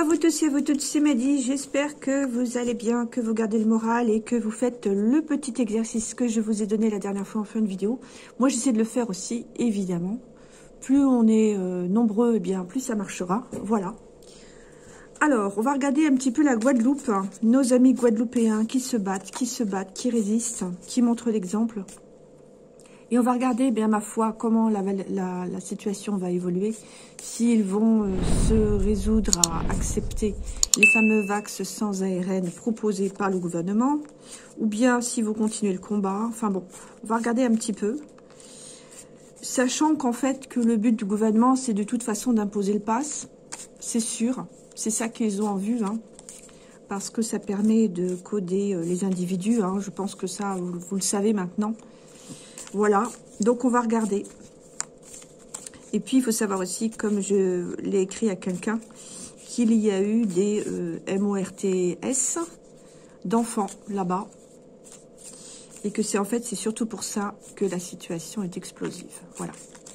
à vous tous et à vous toutes, c'est Madi. J'espère que vous allez bien, que vous gardez le moral et que vous faites le petit exercice que je vous ai donné la dernière fois en fin de vidéo. Moi, j'essaie de le faire aussi, évidemment. Plus on est nombreux, eh bien, plus ça marchera. Voilà. Alors, on va regarder un petit peu la Guadeloupe. Hein. Nos amis guadeloupéens qui se battent, qui résistent, qui montrent l'exemple. Et on va regarder, eh bien, ma foi, comment la situation va évoluer, s'ils vont se résoudre à accepter les fameux vax sans ARN proposés par le gouvernement, ou bien si vous continuez le combat. Enfin bon, on va regarder un petit peu, sachant qu'en fait, que le but du gouvernement, c'est de toute façon d'imposer le pass, c'est sûr, c'est ça qu'ils ont en vue, hein, parce que ça permet de coder les individus, hein, je pense que ça, vous le savez maintenant. Voilà, donc on va regarder. Et puis, il faut savoir aussi, comme je l'ai écrit à quelqu'un, qu'il y a eu des MORTS d'enfants là-bas. Et que c'est en fait, c'est surtout pour ça que la situation est explosive. Voilà.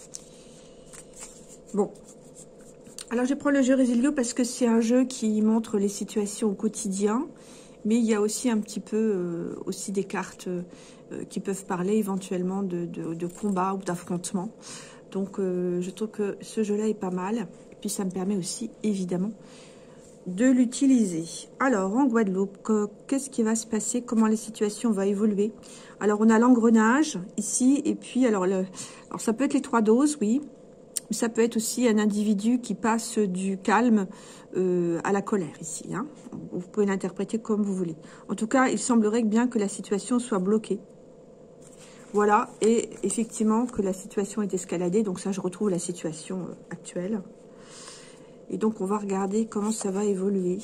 Bon. Alors, je prends le jeu Resilio parce que c'est un jeu qui montre les situations au quotidien. Mais il y a aussi un petit peu aussi des cartes qui peuvent parler éventuellement de combat ou d'affrontement. Donc, je trouve que ce jeu-là est pas mal. Et puis, ça me permet aussi, évidemment, de l'utiliser. Alors, en Guadeloupe, qu'est-ce qui va se passer? Comment la situation va évoluer? Alors, on a l'engrenage ici. Et puis, alors ça peut être les 3 doses, oui. Ça peut être aussi un individu qui passe du calme à la colère ici. Hein. Vous pouvez l'interpréter comme vous voulez. En tout cas, il semblerait bien que la situation soit bloquée. Voilà, et effectivement que la situation est escaladée. Donc ça, je retrouve la situation actuelle. Et donc, on va regarder comment ça va évoluer.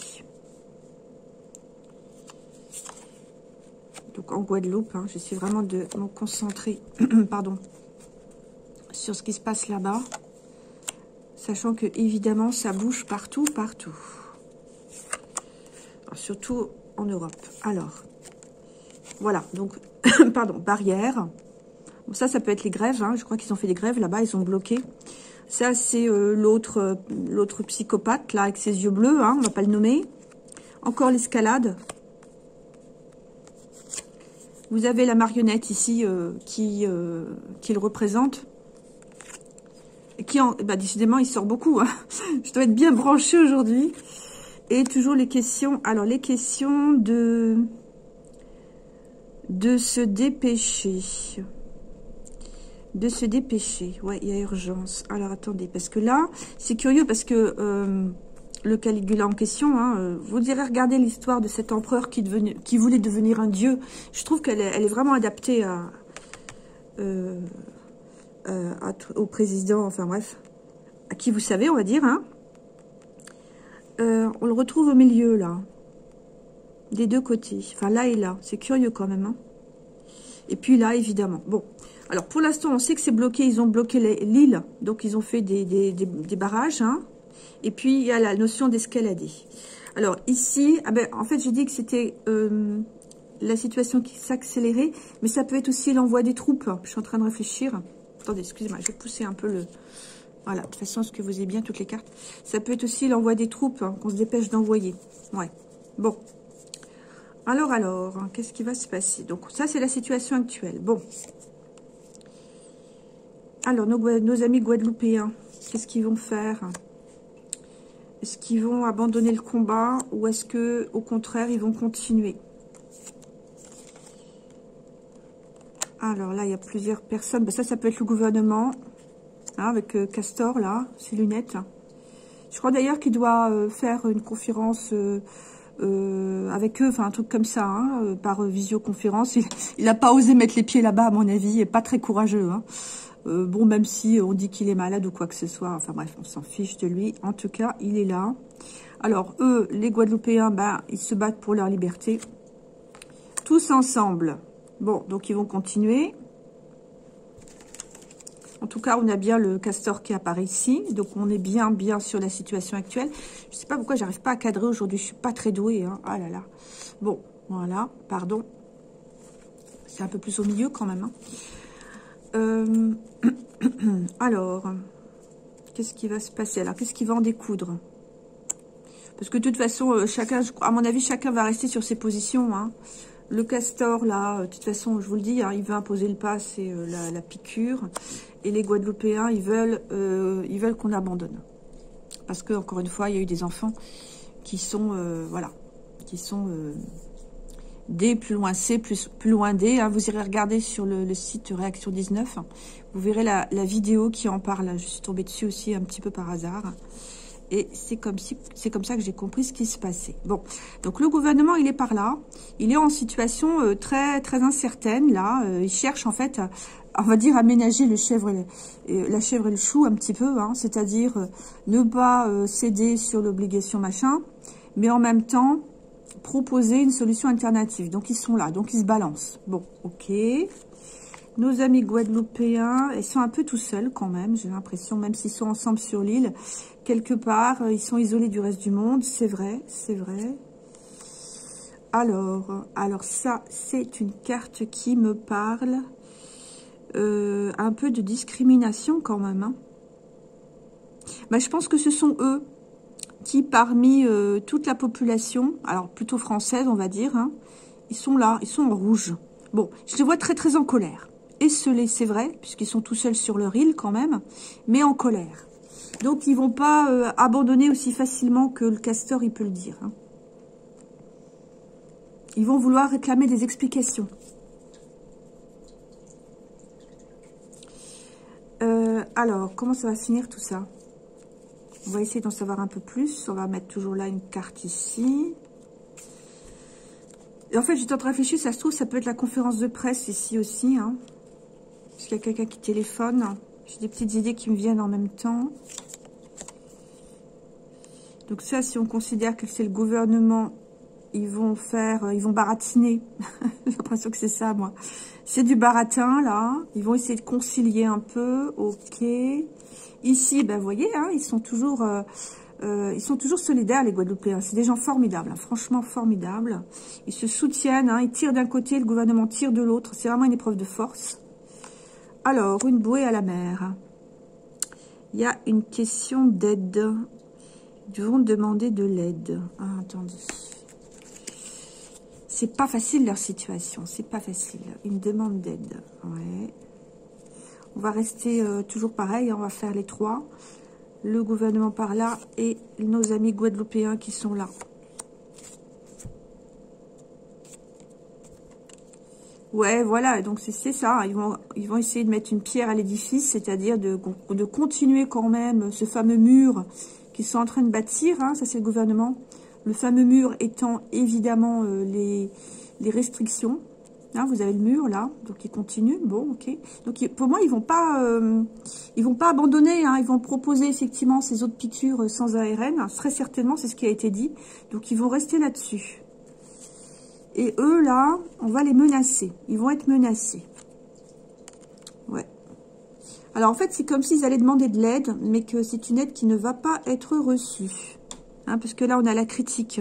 Donc, en Guadeloupe, hein, j'essaie vraiment de me concentrer pardon, sur ce qui se passe là-bas. Sachant que, évidemment, ça bouge partout, partout. Alors, surtout en Europe. Alors, voilà, donc, pardon, barrière. Bon, ça peut être les grèves, hein. Je crois qu'ils ont fait des grèves là-bas, ils ont bloqué. Ça, c'est l'autre psychopathe, là, avec ses yeux bleus, hein, on va pas le nommer. Encore l'escalade. Vous avez la marionnette ici qui le représente. Et qui, décidément, il sort beaucoup. Hein. Je dois être bien branchée aujourd'hui. Et toujours les questions. Alors, les questions de se dépêcher. De se dépêcher. Ouais, il y a urgence. Alors, attendez. Parce que là, c'est curieux parce que le Caligula en question, hein, vous direz, regardez l'histoire de cet empereur qui voulait devenir un dieu. Je trouve qu'elle est vraiment adaptée au président, enfin bref, à qui vous savez, on va dire, hein. On le retrouve au milieu, là, des deux côtés, enfin là et là, c'est curieux quand même, hein. Et puis là, évidemment, bon, alors pour l'instant, on sait que c'est bloqué, ils ont bloqué l'île, donc ils ont fait des barrages, hein, et puis il y a la notion d'escalader. Alors ici, en fait, j'ai dit que c'était la situation qui s'accélérait, mais ça peut être aussi l'envoi des troupes, je suis en train de réfléchir. Attendez, excusez-moi, je vais pousser un peu le... Voilà, de toute façon, ce que vous avez bien, toutes les cartes. Ça peut être aussi l'envoi des troupes, hein, qu'on se dépêche d'envoyer. Ouais, bon. Alors, hein, qu'est-ce qui va se passer? Donc, ça, c'est la situation actuelle. Bon. Alors, nos amis guadeloupéens, qu'est-ce qu'ils vont faire? Est-ce qu'ils vont abandonner le combat ou est-ce que, au contraire, ils vont continuer? Alors là, il y a plusieurs personnes. Ça peut être le gouvernement, hein, avec Castor, là, ses lunettes. Je crois d'ailleurs qu'il doit faire une conférence avec eux, enfin un truc comme ça, hein, par visioconférence. Il n'a pas osé mettre les pieds là-bas, à mon avis, il n'est pas très courageux. Hein. Bon, même si on dit qu'il est malade ou quoi que ce soit, enfin bref, on s'en fiche de lui. En tout cas, il est là. Alors, eux, les Guadeloupéens, ils se battent pour leur liberté. Tous ensemble. Bon, donc ils vont continuer. En tout cas, on a bien le castor qui apparaît ici. Donc, on est bien sur la situation actuelle. Je ne sais pas pourquoi j'arrive pas à cadrer aujourd'hui. Je suis pas très douée. Hein. Ah là là. Bon, voilà. Pardon. C'est un peu plus au milieu quand même. Hein. Alors, qu'est-ce qui va se passer? Alors, qu'est-ce qui va en découdre? Parce que de toute façon, chacun, à mon avis, chacun va rester sur ses positions. Hein. Le castor, là, de toute façon, je vous le dis, hein, il veut imposer le pass et la piqûre. Et les Guadeloupéens, ils veulent qu'on abandonne. Parce que, encore une fois, il y a eu des enfants qui sont, voilà, qui sont D plus loin C plus loin D. Hein. Vous irez regarder sur le site Réaction 19. Vous verrez la vidéo qui en parle. Je suis tombée dessus aussi un petit peu par hasard. Et c'est comme ça que j'ai compris ce qui se passait. Bon, donc le gouvernement, il est par là. Il est en situation très très incertaine, là. Il cherche, en fait, on va dire, à ménager la chèvre et le chou un petit peu. Hein, c'est-à-dire ne pas céder sur l'obligation machin, mais en même temps, proposer une solution alternative. Donc, ils sont là. Donc, ils se balancent. Bon, ok. Nos amis guadeloupéens, ils sont un peu tout seuls quand même, j'ai l'impression, même s'ils sont ensemble sur l'île. Quelque part, ils sont isolés du reste du monde, c'est vrai, c'est vrai. Alors ça, c'est une carte qui me parle un peu de discrimination quand même. Hein. Ben, je pense que ce sont eux qui, parmi toute la population, alors plutôt française, on va dire, hein, ils sont là, ils sont en rouge. Bon, je les vois très très en colère. Esselés, c'est vrai, puisqu'ils sont tout seuls sur leur île quand même, mais en colère. Donc, ils vont pas abandonner aussi facilement que le castor, il peut le dire. Hein. Ils vont vouloir réclamer des explications. Alors, comment ça va finir tout ça? On va essayer d'en savoir un peu plus. On va mettre toujours là une carte ici. Et en fait, j'étais en train de réfléchir, ça se trouve, ça peut être la conférence de presse ici aussi. Hein. Parce qu'il y a quelqu'un qui téléphone. J'ai des petites idées qui me viennent en même temps. Donc ça, si on considère que c'est le gouvernement, ils vont baratiner. J'ai l'impression que c'est ça, moi. C'est du baratin, là. Ils vont essayer de concilier un peu. Ok. Ici, ben, vous voyez, hein, ils sont toujours solidaires, les Guadeloupéens. C'est des gens formidables, hein, franchement formidables. Ils se soutiennent, hein, ils tirent d'un côté, le gouvernement tire de l'autre. C'est vraiment une épreuve de force. Alors, une bouée à la mer. Il y a une question d'aide. Ils vont demander de l'aide. Ah, attendez. C'est pas facile leur situation. C'est pas facile. Une demande d'aide. Ouais. On va rester toujours pareil. On va faire les trois. Le gouvernement par là et nos amis guadeloupéens qui sont là. Ouais, voilà, donc c'est ça. Ils vont essayer de mettre une pierre à l'édifice, c'est-à-dire de continuer quand même ce fameux mur qu'ils sont en train de bâtir. Hein, ça, c'est le gouvernement. Le fameux mur étant évidemment les restrictions. Hein, vous avez le mur là, donc ils continuent. Bon, ok. Donc pour moi, ils vont pas abandonner. Hein, ils vont proposer effectivement ces autres piqûres sans ARN. Très certainement, c'est ce qui a été dit. Donc ils vont rester là-dessus. Et eux, là, on va les menacer. Ils vont être menacés. Ouais. Alors, en fait, c'est comme s'ils allaient demander de l'aide, mais que c'est une aide qui ne va pas être reçue. Hein, parce que là, on a la critique.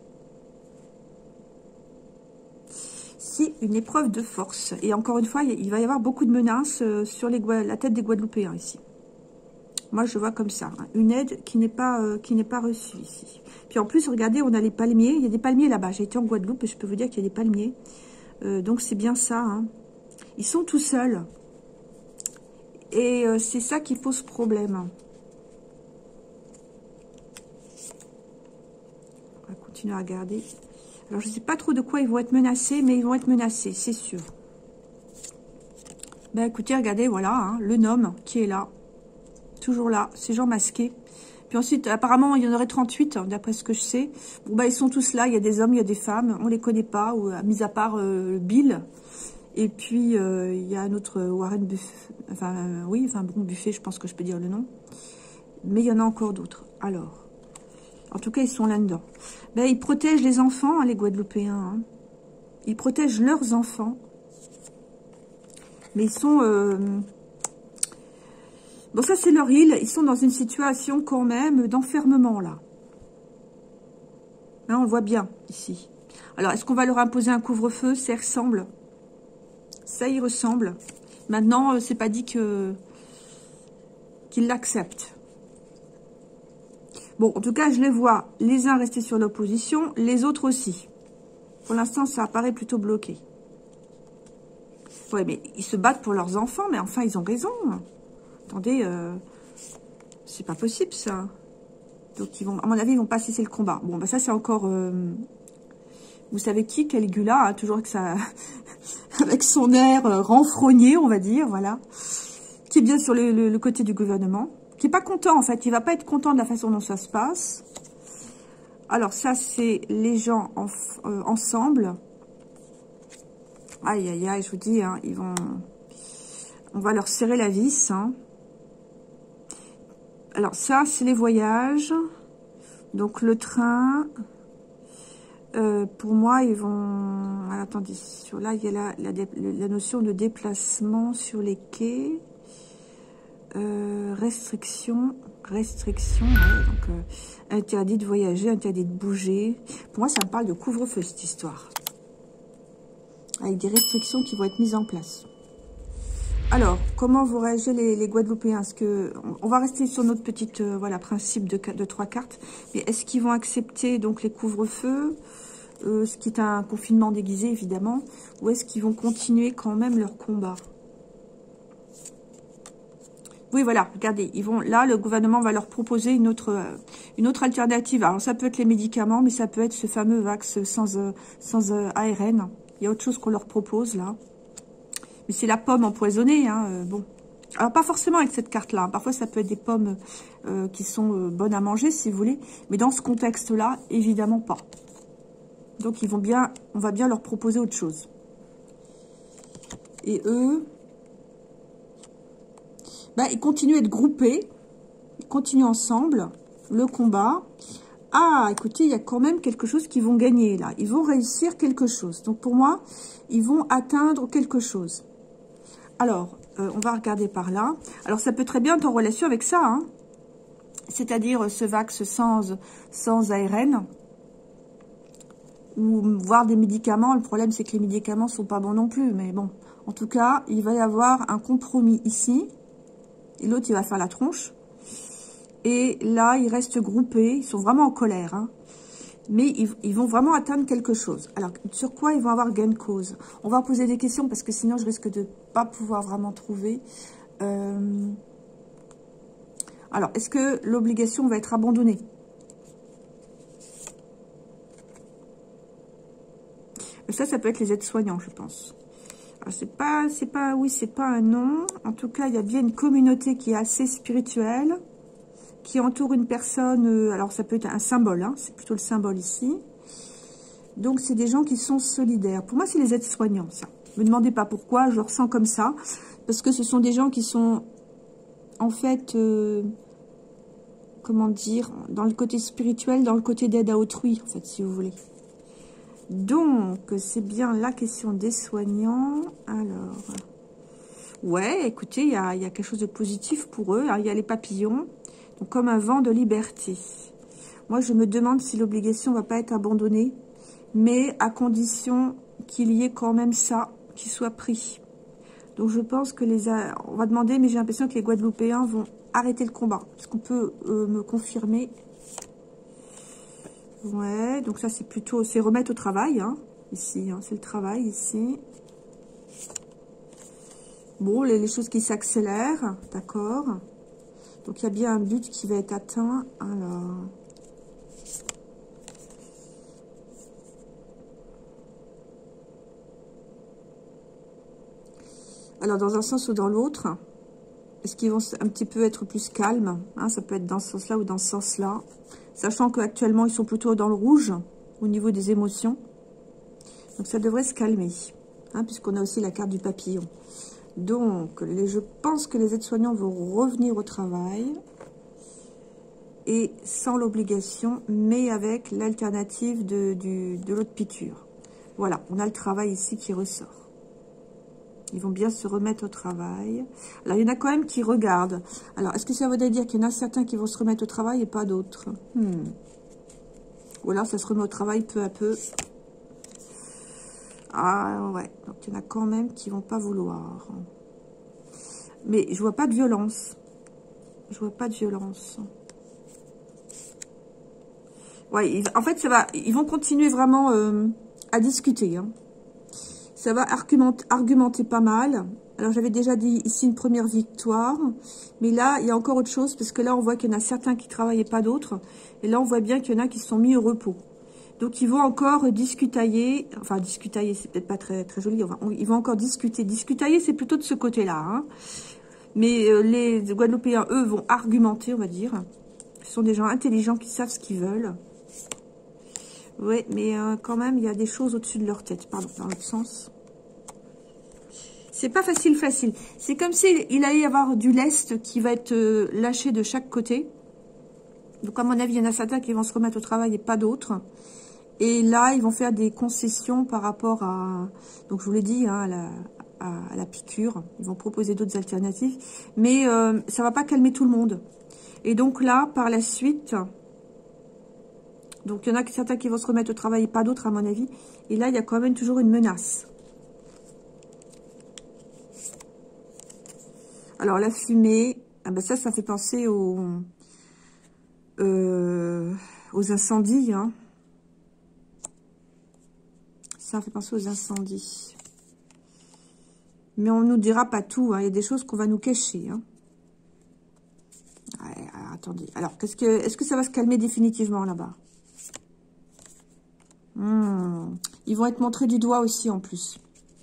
C'est une épreuve de force. Et encore une fois, il va y avoir beaucoup de menaces sur la tête des Guadeloupéens, ici. Moi, je vois comme ça. Hein. Une aide qui n'est pas reçue ici. Puis en plus, regardez, on a les palmiers. Il y a des palmiers là-bas. J'ai été en Guadeloupe et je peux vous dire qu'il y a des palmiers. Donc, c'est bien ça. Hein. Ils sont tout seuls. Et c'est ça qui pose problème. On va continuer à regarder. Alors, je ne sais pas trop de quoi ils vont être menacés, mais ils vont être menacés, c'est sûr. Ben, écoutez, regardez, voilà, hein, le nom qui est là. Toujours là, ces gens masqués. Puis ensuite, apparemment, il y en aurait 38, hein, d'après ce que je sais. Bon, bah, ils sont tous là. Il y a des hommes, il y a des femmes. On les connaît pas, mis à part Bill. Et puis, il y a un autre Warren Buffett. Enfin, oui, enfin, bon, Buffet, je pense que je peux dire le nom. Mais il y en a encore d'autres. Alors, en tout cas, ils sont là-dedans. Ben, ils protègent les enfants, hein, les Guadeloupéens. Hein. Ils protègent leurs enfants. Mais ils sont... Bon, ça, c'est leur île. Ils sont dans une situation quand même d'enfermement, là. Hein, on le voit bien, ici. Alors, est-ce qu'on va leur imposer un couvre-feu? Ça ressemble. Ça y ressemble. Maintenant, c'est pas dit qu'ils l'acceptent. Bon, en tout cas, je les vois les uns rester sur l'opposition, les autres aussi. Pour l'instant, ça apparaît plutôt bloqué. Ouais, mais ils se battent pour leurs enfants, mais enfin, ils ont raison. Attendez, c'est pas possible, ça. Donc, ils vont, à mon avis, ils vont pas cesser le combat. Bon, bah ça, c'est encore... vous savez qui, Caligula, hein, toujours avec, avec son air renfrogné, on va dire, voilà. Qui est bien sur le côté du gouvernement. Qui est pas content, en fait. Il va pas être content de la façon dont ça se passe. Alors, ça, c'est les gens ensemble. Aïe, aïe, aïe, je vous dis, hein, ils vont... On va leur serrer la vis, hein. Alors, ça, c'est les voyages. Donc, le train... pour moi, ils vont... Alors, attendez, sur là, il y a la notion de déplacement sur les quais. Restriction, ouais, donc interdit de voyager, interdit de bouger. Pour moi, ça me parle de couvre-feu, cette histoire. Avec des restrictions qui vont être mises en place. Alors, comment vont réagir les Guadeloupéens? Est-ce que on va rester sur notre petite voilà, principe de 3 cartes. Mais est-ce qu'ils vont accepter donc les couvre-feux, ce qui est un confinement déguisé, évidemment, ou est-ce qu'ils vont continuer quand même leur combat? Oui, voilà, regardez, ils vont là, le gouvernement va leur proposer une autre alternative. Alors, ça peut être les médicaments, mais ça peut être ce fameux vax sans ARN. Il y a autre chose qu'on leur propose, là. Mais c'est la pomme empoisonnée, hein, bon. Alors, pas forcément avec cette carte-là. Hein. Parfois, ça peut être des pommes qui sont bonnes à manger, si vous voulez. Mais dans ce contexte-là, évidemment pas. Donc, on va bien leur proposer autre chose. Et eux... Ben, ils continuent à être groupés, ils continuent ensemble le combat. Ah, écoutez, il y a quand même quelque chose qu'ils vont gagner là. Ils vont réussir quelque chose. Donc pour moi, ils vont atteindre quelque chose. Alors, on va regarder par là. Alors ça peut très bien être en relation avec ça, hein. C'est-à-dire ce vax sans ARN. Ou voir des médicaments. Le problème, c'est que les médicaments ne sont pas bons non plus. Mais bon, en tout cas, il va y avoir un compromis ici. Et l'autre, il va faire la tronche. Et là, ils restent groupés. Ils sont vraiment en colère. Hein. Mais ils vont vraiment atteindre quelque chose. Alors, sur quoi ils vont avoir gain de cause? On va poser des questions parce que sinon, je risque de ne pas pouvoir vraiment trouver. Alors, est-ce que l'obligation va être abandonnée? Ça peut être les aides-soignants, je pense. C'est pas un nom. En tout cas, il y a bien une communauté qui est assez spirituelle, qui entoure une personne. Alors, ça peut être un symbole, hein, c'est plutôt le symbole ici. Donc, c'est des gens qui sont solidaires. Pour moi, c'est les aides-soignants, ça. Ne me demandez pas pourquoi, je le ressens comme ça. Parce que ce sont des gens qui sont, en fait, comment dire, dans le côté spirituel, dans le côté d'aide à autrui, en fait, si vous voulez. Donc, c'est bien la question des soignants. Alors, ouais, écoutez, il y a quelque chose de positif pour eux. Alors, il y a les papillons, donc comme un vent de liberté. Moi, je me demande si l'obligation ne va pas être abandonnée, mais à condition qu'il y ait quand même ça qui soit pris. Donc, je pense que on va demander, mais j'ai l'impression que les Guadeloupéens vont arrêter le combat. Est-ce qu'on peut me confirmer ? Ouais, donc ça c'est plutôt, c'est remettre au travail, hein, ici, hein, c'est le travail ici. Bon, les choses qui s'accélèrent, d'accord. Donc il y a bien un but qui va être atteint. Alors dans un sens ou dans l'autre, est-ce qu'ils vont un petit peu être plus calmes, hein, ça peut être dans ce sens-là ou dans ce sens-là. Sachant qu'actuellement, ils sont plutôt dans le rouge au niveau des émotions. Donc, ça devrait se calmer, hein, puisqu'on a aussi la carte du papillon. Donc, je pense que les aides-soignants vont revenir au travail. Et sans l'obligation, mais avec l'alternative de l'autre piqûre. Voilà, on a le travail ici qui ressort. Ils vont bien se remettre au travail. Alors, il y en a quand même qui regardent. Alors, est-ce que ça voudrait dire qu'il y en a certains qui vont se remettre au travail et pas d'autres? Ou alors, ça se remet au travail peu à peu. Ah, ouais. Donc, il y en a quand même qui vont pas vouloir. Mais je vois pas de violence. Je vois pas de violence. Ouais, en fait, ils vont continuer vraiment à discuter. Hein. Ça va argumenter pas mal. Alors, j'avais déjà dit ici une première victoire. Mais là, il y a encore autre chose. Parce que là, on voit qu'il y en a certains qui travaillaient pas d'autres. Et là, on voit bien qu'il y en a qui se sont mis au repos. Donc, ils vont encore discutailler. Enfin, discutailler, c'est peut-être pas très, très joli. Ils vont encore discuter. Discutailler, c'est plutôt de ce côté-là. Hein. Mais les Guadeloupéens, eux, vont argumenter, on va dire. Ce sont des gens intelligents qui savent ce qu'ils veulent. Oui, mais quand même, il y a des choses au-dessus de leur tête. Pardon, dans l'autre sens. C'est pas facile. C'est comme s'il allait y avoir du lest qui va être lâché de chaque côté. Donc, à mon avis, il y en a certains qui vont se remettre au travail et pas d'autres. Et là, ils vont faire des concessions par rapport à... Donc, je vous l'ai dit, hein, à la piqûre. Ils vont proposer d'autres alternatives. Mais ça va pas calmer tout le monde. Et donc là, par la suite... Donc, il y en a certains qui vont se remettre au travail et pas d'autres, à mon avis. Et là, il y a quand même toujours une menace. Alors, la fumée, ah ben ça fait penser aux incendies. Hein. Ça fait penser aux incendies. Mais on ne nous dira pas tout. Hein. Il y a des choses qu'on va nous cacher. Hein. Ouais, alors, attendez. Alors, est-ce que ça va se calmer définitivement là-bas? Ils vont être montrés du doigt aussi, en plus.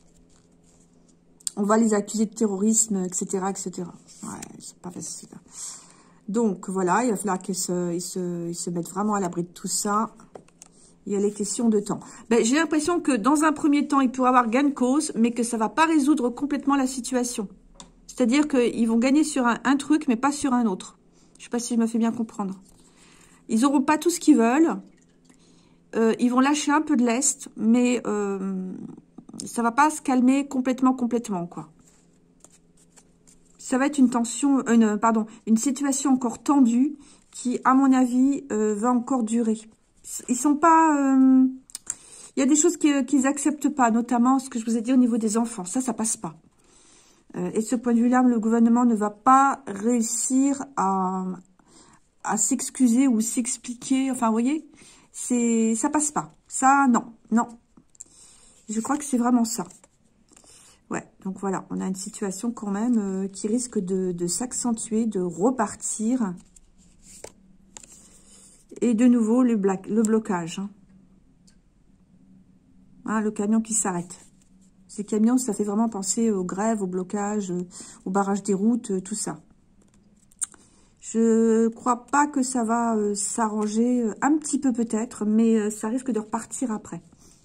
On va les accuser de terrorisme, etc., etc. Ouais, c'est pas facile. Donc, voilà, il va falloir qu'ils se mettent vraiment à l'abri de tout ça. Il y a les questions de temps. Ben, j'ai l'impression que, dans un premier temps, il pourrait avoir gain de cause, mais que ça va pas résoudre complètement la situation. C'est-à-dire qu'ils vont gagner sur un truc, mais pas sur un autre. Je sais pas si je me fais bien comprendre. Ils n'auront pas tout ce qu'ils veulent. Ils vont lâcher un peu de lest, mais ça va pas se calmer complètement, quoi. Ça va être une tension, une situation encore tendue qui, à mon avis, va encore durer. Ils sont pas... Il y a des choses qu'ils acceptent pas, notamment ce que je vous ai dit au niveau des enfants. Ça passe pas. Et de ce point de vue-là, le gouvernement ne va pas réussir à s'excuser ou s'expliquer. Enfin, vous voyez, ça passe pas. Ça, non. Je crois que c'est vraiment ça. Ouais, donc voilà, on a une situation quand même qui risque de s'accentuer, de repartir. Et de nouveau, le blocage. Hein, le camion qui s'arrête. Ces camions, ça fait vraiment penser aux grèves, au blocage, au barrage des routes, tout ça. Je crois pas que ça va s'arranger, un petit peu peut-être, mais ça risque de repartir après.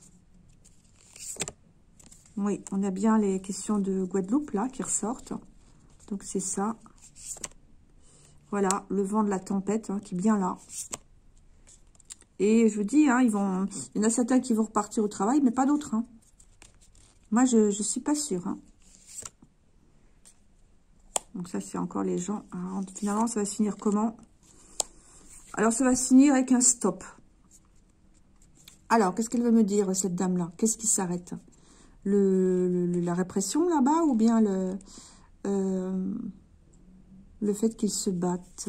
Oui, on a bien les questions de Guadeloupe, là, qui ressortent. Donc, c'est ça. Voilà, le vent de la tempête, hein, qui est bien là. Et je vous dis, hein, il y en a certains qui vont repartir au travail, mais pas d'autres. Hein. Moi, je suis pas sûre. Hein. Donc ça, c'est encore les gens. Alors, finalement, ça va se finir comment? Alors, ça va se finir avec un stop. Alors, qu'est-ce qu'elle veut me dire, cette dame-là? Qu'est-ce qui s'arrête? La répression, là-bas? Ou bien le fait qu'ils se battent?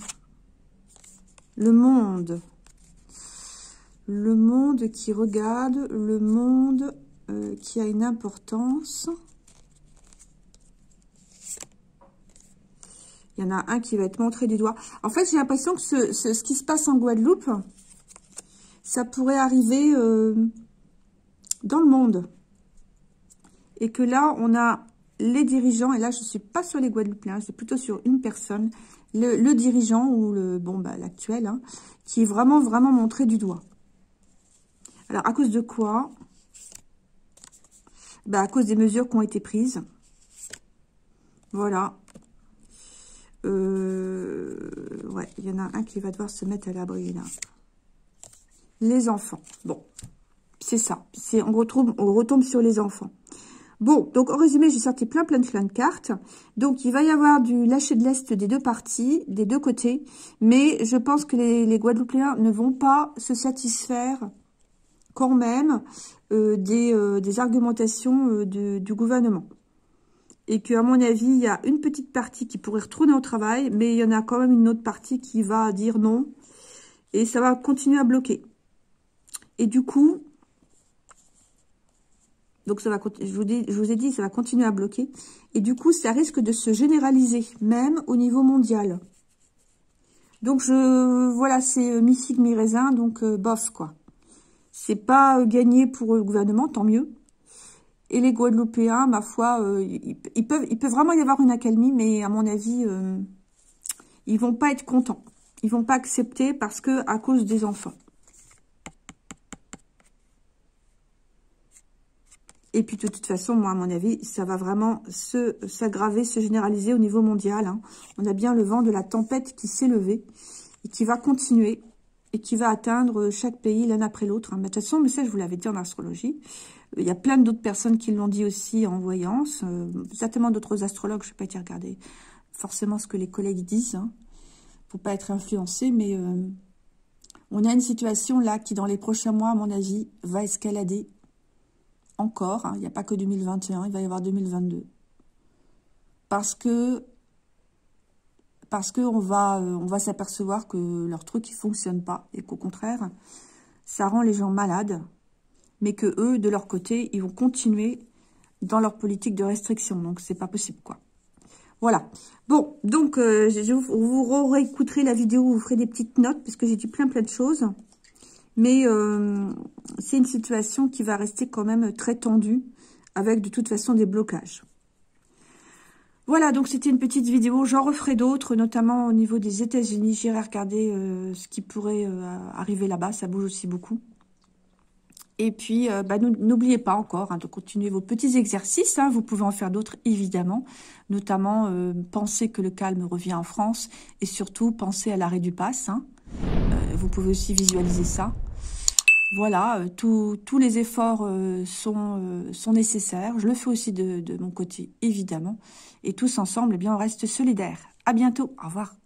Le monde. Le monde qui regarde. Le monde qui a une importance. Il y en a un qui va être montré du doigt. En fait, j'ai l'impression que ce qui se passe en Guadeloupe, ça pourrait arriver dans le monde. Et que là, on a les dirigeants, et là, je ne suis pas sur les Guadeloupéens, c'est plutôt sur une personne, le dirigeant, ou l'actuel, hein, qui est vraiment montré du doigt. Alors, à cause de quoi? À cause des mesures qui ont été prises. Voilà. Ouais, il y en a un qui va devoir se mettre à l'abri, là. Les enfants. Bon, c'est ça. On retombe sur les enfants. Bon, donc en résumé, j'ai sorti plein de cartes. Donc, il va y avoir du lâcher de lest des deux parties, des deux côtés. Mais je pense que les Guadeloupéens ne vont pas se satisfaire quand même des argumentations du gouvernement. Et qu'à mon avis, il y a une petite partie qui pourrait retourner au travail, mais il y en a quand même une autre partie qui va dire non. Et ça va continuer à bloquer. Et du coup, donc ça va, je vous ai dit, ça va continuer à bloquer. Et du coup, ça risque de se généraliser, même au niveau mondial. Donc, voilà, c'est mi-figue, mi-raisin, donc bof, quoi. C'est pas gagné pour le gouvernement, tant mieux. Et les Guadeloupéens, ma foi, il peut vraiment y avoir une accalmie, mais à mon avis, ils vont pas être contents. Ils vont pas accepter parce que à cause des enfants. Et puis, de toute façon, moi, à mon avis, ça va vraiment s'aggraver, se généraliser au niveau mondial. Hein. On a bien le vent de la tempête qui s'est levé et qui va continuer et qui va atteindre chaque pays l'un après l'autre. Hein. Mais de toute façon, mais ça, je vous l'avais dit en astrologie. Il y a plein d'autres personnes qui l'ont dit aussi en voyance. Certainement d'autres astrologues, je ne vais pas été regarder forcément ce que les collègues disent. Hein, pour pas être influencé, mais on a une situation là qui, dans les prochains mois, à mon avis, va escalader. Encore, hein, il n'y a pas que 2021, il va y avoir 2022. Parce que on va s'apercevoir que leur truc, il fonctionne pas. Et qu'au contraire, ça rend les gens malades. Mais que eux, de leur côté, ils vont continuer dans leur politique de restriction. Donc, c'est pas possible, quoi. Voilà. Bon, donc, vous réécouterez la vidéo, vous ferez des petites notes, parce que j'ai dit plein de choses. Mais c'est une situation qui va rester quand même très tendue, avec de toute façon des blocages. Voilà, donc c'était une petite vidéo. J'en referai d'autres, notamment au niveau des États-Unis. J'irai regarder ce qui pourrait arriver là-bas. Ça bouge aussi beaucoup. Et puis, n'oubliez pas encore hein, de continuer vos petits exercices. Hein. Vous pouvez en faire d'autres, évidemment. Notamment, pensez que le calme revient en France. Et surtout, pensez à l'arrêt du pass. Hein. Vous pouvez aussi visualiser ça. Voilà, tous les efforts sont nécessaires. Je le fais aussi de mon côté, évidemment. Et tous ensemble, eh bien, on reste solidaires. À bientôt. Au revoir.